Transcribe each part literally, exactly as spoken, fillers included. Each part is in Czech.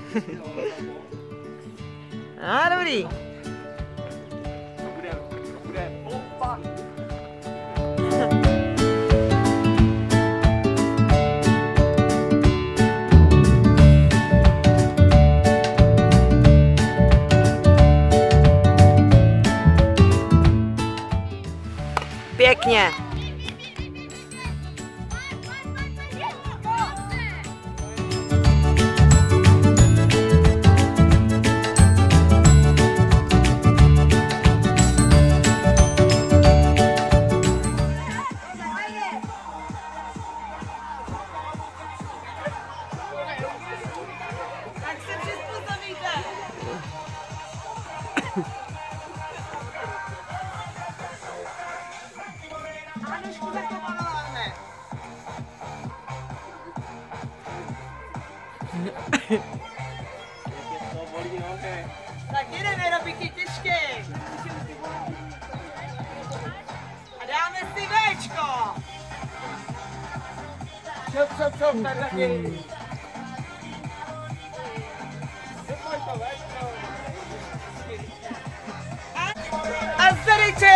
A dobrý. Bude, bude, opa. Pěkně. Tak jedeme, Robiky, těžký. A dáme si Véčko. Čop, čop, čop, tak taky. A zderyči!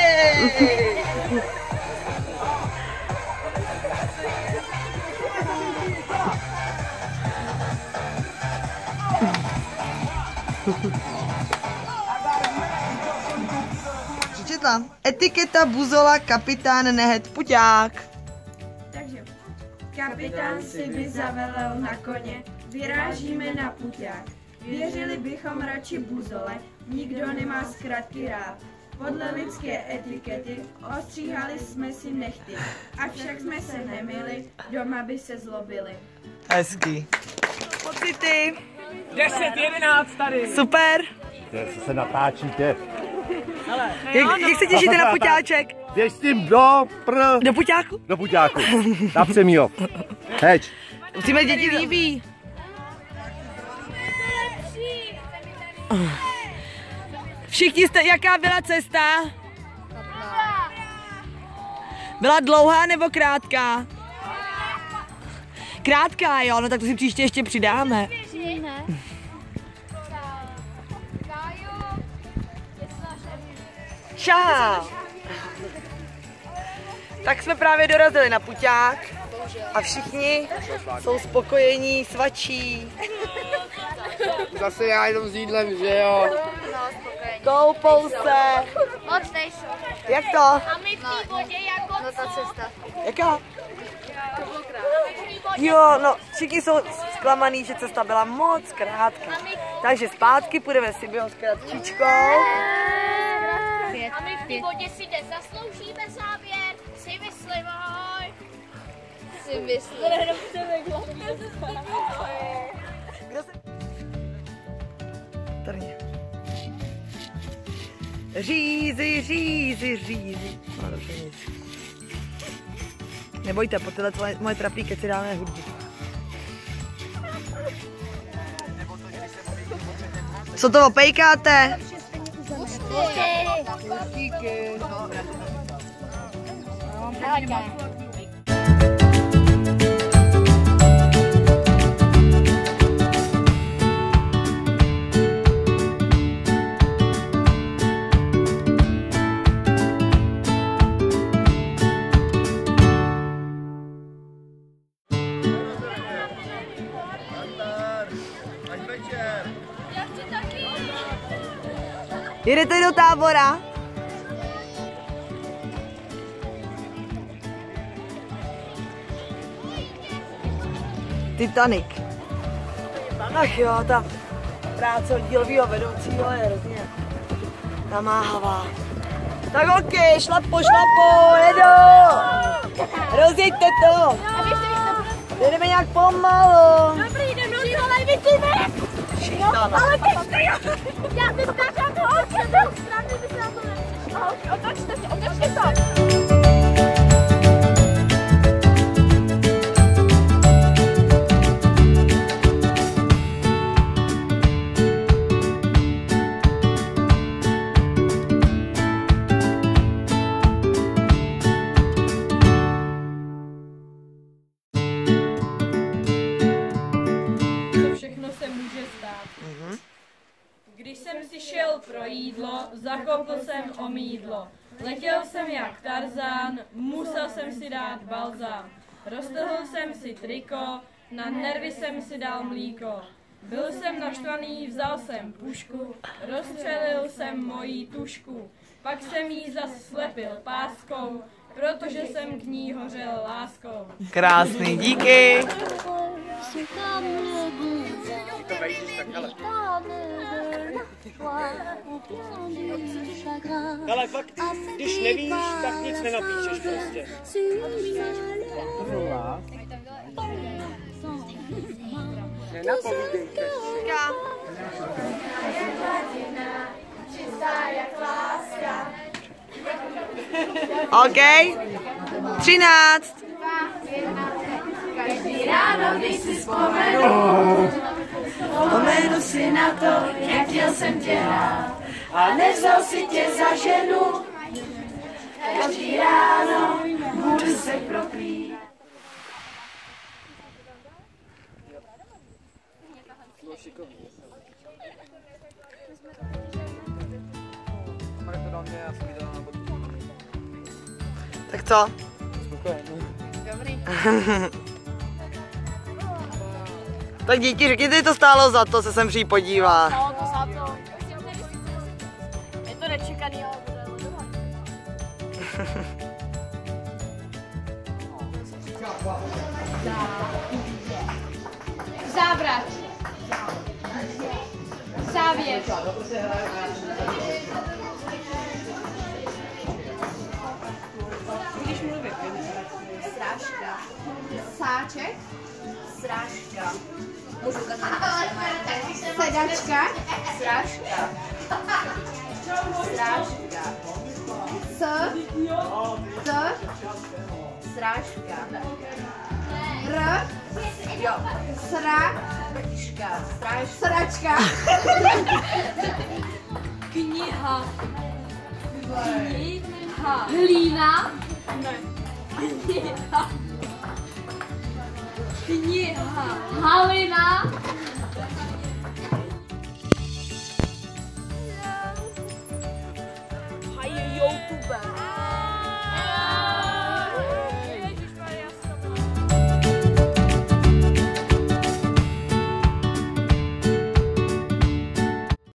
Přečetla. Etiketa Buzola, kapitán Nehet Puťák. Takže kapitán si by zavelel na koně, vyrážíme na Puťák. Věřili bychom radši Buzole, nikdo nemá zkratky rád. Podle lidské etikety ostříhali jsme si nechty, avšak jsme se nemili, doma by se zlobili. Hezký. Pocity. deset jedenáct tady. Super. Co se natáčíte? Jak, jak se těšíte na Puťáček? Běž s tím do pr... Do Puťáku? Do Puťáku. Na Přemýho. Heď. Musíme děti líbí. Všichni jste, jaká byla cesta? Byla dlouhá nebo krátká? Krátká, jo, no tak to si příště ještě přidáme. Čau. Tak jsme právě dorazili na Puťák a všichni jsou spokojení, svačí. Zase já jenom s jídlem, že jo? Koupou se. Moc nejsou. Jak to? A my v té vodě jako No ta cesta. Jaká? Jo, no, všichni jsou zklamaný, že cesta byla moc krátká. Takže zpátky půjdeme si běhnout s kratčičkou. A my v té vodě si nezasloužíme závěr, si myslím, ahoj. Si myslím. Kdo se... Tady. Řízi, řízi, řízi. No dobře, nic. Nebojte, po tyhle tvoje, moje trapíky si dáme hudbu. Co to opejkáte? Díky. Jedete do tábora? Titanic. Ach jo, ta práce od dílového vedoucího je hrozně namáhavá. Tak ok, šlapo, šlapo, jedu! Rozjeďte to! Jedeme nějak pomalu. Dobrý, jdem do toho, vytíme! Šítana. Ale teď já teď tak toho očem, strany by se na to nepřišlo. Otočte to, otočte to! pro jídlo, zakopl jsem o mýdlo. Letěl jsem jak Tarzán, musel jsem si dát balzám. Roztrhl jsem si triko, na nervy jsem si dal mlíko. Byl jsem naštvaný, vzal jsem pušku, rozstřelil jsem moji tušku. Pak jsem jí zas slepil páskou, protože jsem k ní hořel láskou. Krásný, díky. To vejdeš tak, ale. Ale fakt, když nevíš, tak nic nenapíšeš prostě. Nenapovídejte. OK. Třináct. Každý ráno, když si vzpomenu, vzpomenu si na to, jak chtěl jsem tě rád a nevzal si tě za ženu. Každý ráno budu se proklít. Tak co? Dobrý. Tak díky, řekněte, to stálo za to se sem přijít podívat. No, to za to. Je to nečekaný, ale bude lodovat. Závrat. Závěr. Když mluvit. Srážka. Sáček. Srážka. Můžu ukázat. Sedačka. Srážka. Srážka. S. T. Srážka. R. Jo. Srážka. Srážka. Kniha. Kniha. Hlína. Ne. Kniha. Kniha. Halina.